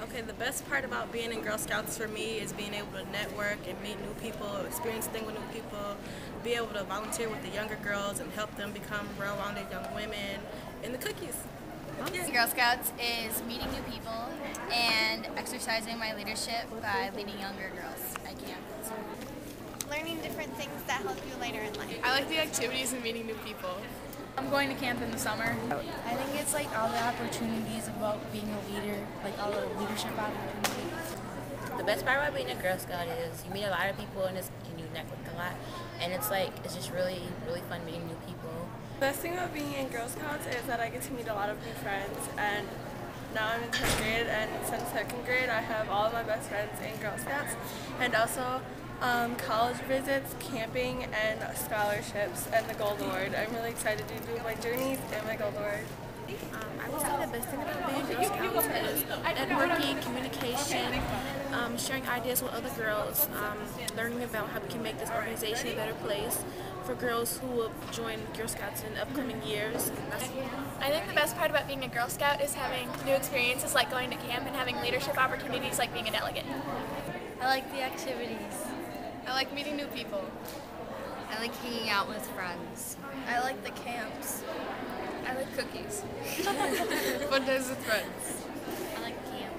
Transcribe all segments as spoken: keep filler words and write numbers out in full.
Okay, the best part about being in Girl Scouts for me is being able to network and meet new people, experience things with new people, be able to volunteer with the younger girls and help them become well-rounded young women, and the cookies. Yeah. Girl Scouts is meeting new people and exercising my leadership by leading younger girls at camp. Learning different things that help you later in life. I like the activities and meeting new people. I'm going to camp in the summer. I think it's like all the opportunities about being a leader, like all the leadership opportunities. The best part about being a Girl Scout is you meet a lot of people and, it's, and you network a lot, and it's like it's just really really fun meeting new people. The best thing about being in Girl Scouts is that I get to meet a lot of new friends, and now I'm in tenth grade, and since second grade I have all of my best friends in Girl Scouts, and also um, college visits, camping, and scholarships, and the Gold Award. I'm really excited to do my journeys and my Gold Award. Um, I would say the best thing about being Girl Scouts is networking, communication, um, sharing ideas with other girls, um, learning about how we can make this organization a better place for girls who will join Girl Scouts in upcoming years. I think the best part about being a Girl Scout is having new experiences like going to camp and having leadership opportunities like being a delegate. I like the activities. I like meeting new people. I like hanging out with friends. I like the camps. I like cookies. Fun days with friends. I like camp.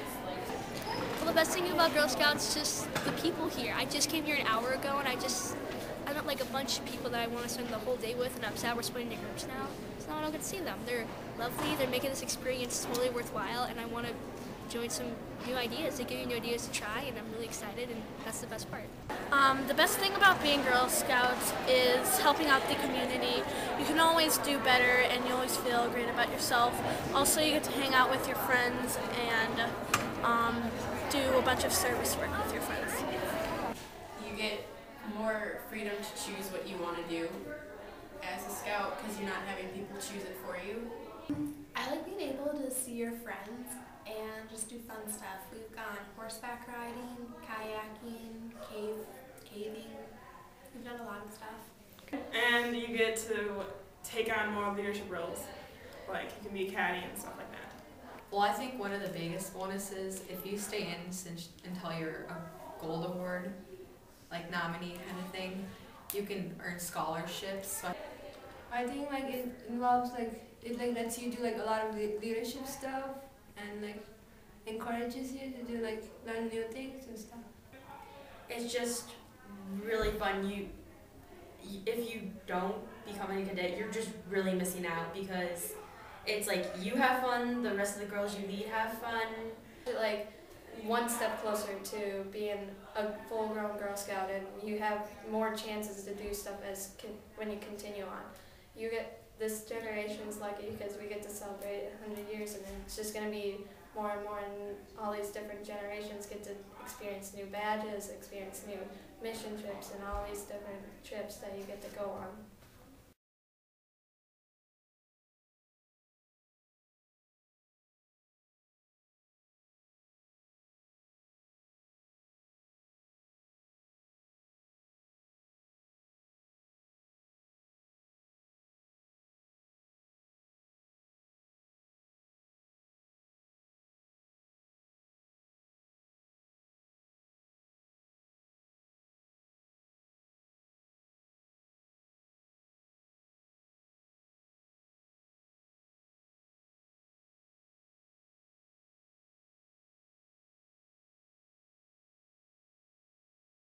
Well, the best thing about Girl Scouts is just the people here. I just came here an hour ago, and I just I met like a bunch of people that I want to spend the whole day with, and I'm sad we're splitting into groups now, so now I don't get to see them. They're lovely. They're making this experience totally worthwhile, and I want to join some new ideas. They give you new ideas to try, and I'm really excited, and that's the best part. Um, the best thing about being Girl Scouts is helping out the community. You can always do better, and you always feel great about yourself. Also, you get to hang out with your friends and um, do a bunch of service work with your friends. You get more freedom to choose what you want to do as a scout because you're not having people choose it for you. I like being able to see your friends and just do fun stuff. We've gone horseback riding, kayaking, cave, caving. We've done a lot of stuff. And you get to take on more leadership roles, like you can be a caddy and stuff like that. Well, I think one of the biggest bonuses, if you stay in since, until you're a Gold Award, like nominee kind of thing, you can earn scholarships. So I think like it involves like it like lets you do like a lot of le leadership stuff and like encourages you to do like learn new things and stuff. It's just really fun. You, if you don't become a cadet, you're just really missing out because it's like you have fun, the rest of the girls you lead have fun. Like one step closer to being a full-grown Girl Scout, and you have more chances to do stuff as con when you continue on. You get this generation's lucky because we get to celebrate one hundred years, and then it's just going to be more and more, and all these different generations get to experience new badges, experience new mission trips, and all these different trips that you get to go on.